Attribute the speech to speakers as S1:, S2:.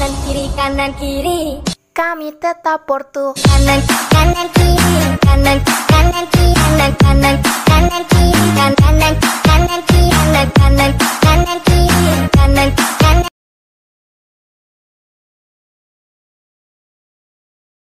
S1: kanan kiri.
S2: Kami tetap Porto.
S1: Kanan kiri, kanan kiri, kanan kiri, kanan kiri, kanan.